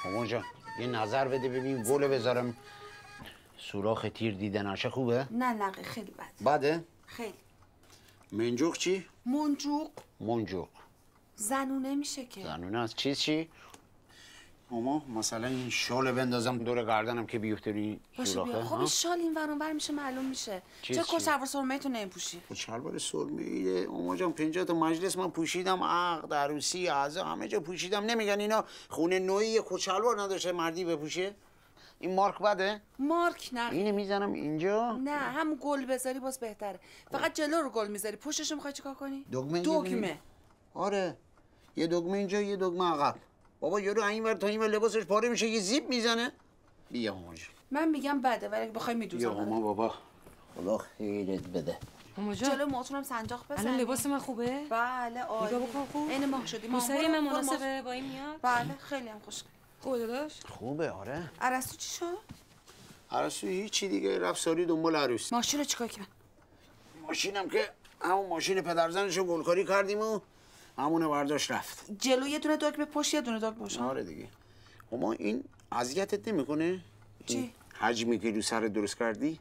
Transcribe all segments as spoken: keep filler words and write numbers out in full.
مامان جان یه نظر بده ببین گل بذارم سوراخ تیر دیده نشه خوبه؟ نه نقی خیلی بده. بده؟ خیلی. منجوق چی؟ منجوق. منجوق. زنونه میشه که. زنونه از چیز چی؟ ماما مثلا این شال بندازم دور گردنم که بیفته روی سوراخه. خب این شال این ور اون ور میشه معلوم میشه. چه کچلوار سرمه‌ای تو نمیپوشی؟ کچلوار سرمه‌ای ماما جان پنجاه تا مجلس من پوشیدم، عقد، عروسی، اعضا همه جا پوشیدم. نمیگن اینا خونه نوعی کچلوار نداشته مردی بپوشه؟ این مارک بده؟ مارک نه. اینو میزنم اینجا؟ نه هم گل بذاری باز بهتره. فقط جلو رو گل میذاری. پشتش میخوای چیکار کنی؟ دگمه. دگمه. آره. یه دگمه اینجا یه دگمه عقب. بابا یارو اینور تا اینور لباسش پاره میشه یه زیپ میزنه. بیا مامان جان. من میگم بده ولی بخوای میدوزم. بیا مامان بابا. خدا خیرت بده. مامان جان جلو موتونم سنجاق بزن. الان لباس من خوبه؟ بله عالی. نگاه بکن خوب. عین ماه شدی. موسری من مناسبه با این میاد؟ بله خیلی هم خوشگل. خوبه داداش؟ خوبه آره. عرستو چی شد؟ عرستو هیچی دیگه رفت ساری دنبال عروس. ماشین رو چیکار کردن؟ ماشینم که همون ماشین پدرزنشو گلکاری کردیم و همونه برداشت رفت. جلو یه دونه دگمه پشت یه دونه دگمه پشت. آره دیگه. اما این اذیتت نمیکنه؟ چی؟ حجمی که رو سر درست کردی؟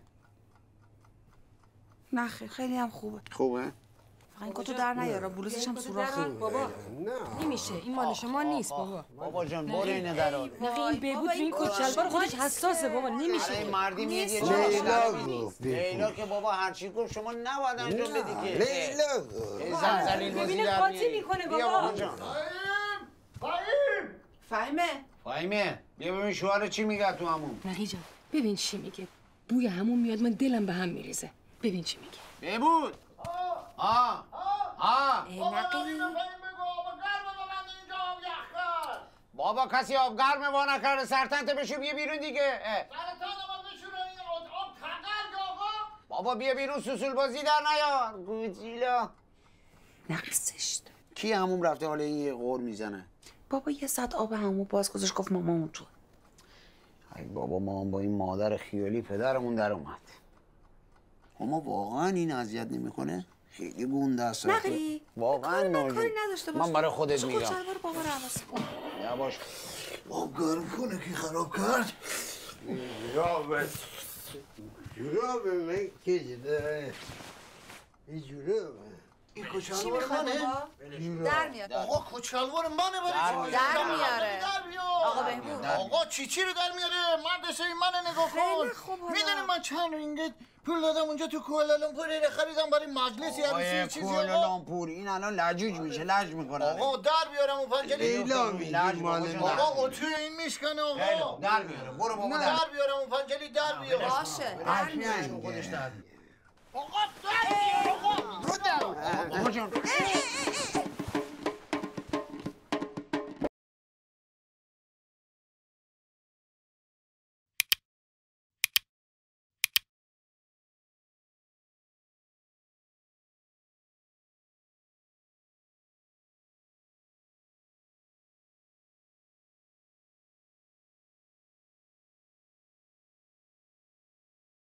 نه خیلی خیلی هم خوبه. خوبه؟ فقط این کتو در نیارا بلوزش هم سوراخه. بابا نمیشه این مال شما نیست بابا. بابا جان برو اینو درار. نقی این بهبود این کچلوار خودش حساسه بابا نمیشه. این مردی میاد یه لیلا گفت. لیلا که بابا هر چی گفت شما نباید انجام بدی که. لیلا گفت. زنزلین بازی ببینه در قاطی میکنه بیا بابا. بابا جان. فهیم فهیمه فهیمه بیا ببین شوهر چی میگه تو همون. نقی جان ببین چی میگه. بوی همون میاد من دلم به هم میریزه. ببین چی میگه. بهبود. آه آه نقی بابا کسی آب گرم وا نکرده سرتنت بشو بیا بیرون دیگه. بابا بیا بیرون سوسول بازی در نیار گوزیلا. نقی زشت. کی هموم رفته حالا این یه غور میزنه؟ بابا یه ساعت آب همون باز گذاشت گفت مامامون تو. ای بابا ما با این مادر خیالی پدرمون در اومد. اما واقعا این اذیت نمیکنه؟ خیلی گونده است. نقی واقعا من کاری نداشته باش. من برای خودت میگم. کچلوار بابا رو حواس کن. یا باش. آب گرم کنه که خراب کرد. جورابه جورابه من که جده این جورابه این کچلوار منه؟ در میاد. آقا کچلوار منه برای چی؟ در میاره. در بیار. آقا بهبود. آقا چی چی رو در میاره؟ مدرسه این منه نگاه کن. خیلی خوب حالا. میدونی من چند رینگت پول دادم اونجا تو کوالالامپور اینو خریدم برای مجلسی عروسی چیزی آقا. کوالالامپور این الان لجوج میشه لج میکنه. آقا در بیارم اون پنجلی. لیلا میگی مال آقا اتو این میشکنه آقا. در بیاره برو بابا در بیارم اون پنجلی در بیار. باشه در میاره. خودش در آقا در بیار آقا. بابا جان